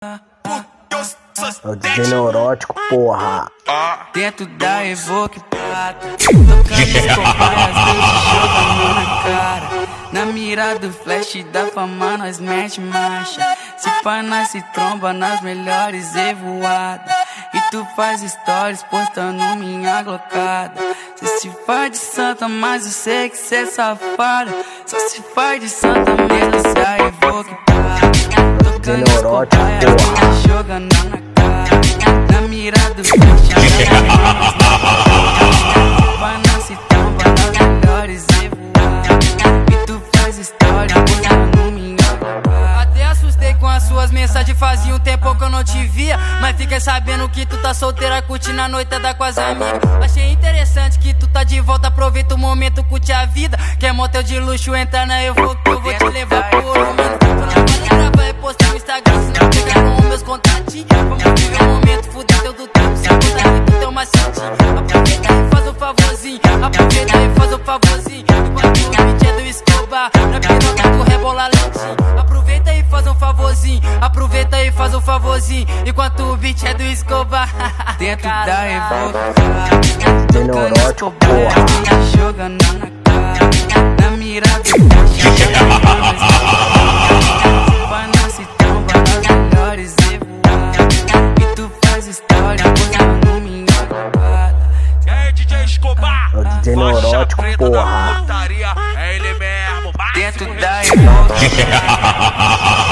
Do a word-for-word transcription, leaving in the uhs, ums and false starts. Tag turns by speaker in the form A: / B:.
A: É o D J neurótico, porra.
B: Dentro da Evoque Prata, tocando as cobaias, Deus te jogando na cara. Na mira do flash da fama nós mete marcha. Se pá nós se tromba nas melhores revoadas. E tu faz stories postando minha glocada. Cê se faz de santa, mas eu sei que cê é safada. Só se faz de santa mesmo se a Evoque Prata. Tocando as cobaias, Deus te jogando na cara. Na mira do flash da fama nós mete marcha. Se tromba nas melhores revoadas. E tu faz história postando minha glocada.
C: Até assustei com as suas mensagens, fazia um tempo que eu não te via. Mas fiquei sabendo que tu tá solteira, curtindo a noitada com as amigas. Achei interessante que tu tá de volta, aproveita o momento, curte a vida. Quer motel de luxo, entra na Evoque, eu vou te levar pro ouro, mano. Tô na bala, gravar e postar no Instagram, se não pegar com os meus contatinhos. Vamos viver o momento, fuder teu do tempo, se contar muito teu macetinho. Aproveita e faz um favorzinho, aproveita e faz um favorzinho. Enquanto o beat é do Escobar, na piroca tu rebola lentinho. Aproveita e faz um favorzinho, aproveita e faz um favorzinho. Enquanto o beat é do Escobar.
B: Dentro da Evoque,
A: D J neurótico, porra.
B: jogando na cara. Na mira do flash pra não se tromba nas melhores revoadas. E tu faz história postando minha glocada.
D: E aí, D J Escobar?
A: É o D J neurótico, porra.
D: É ele mesmo.
B: Dentro da Evoque.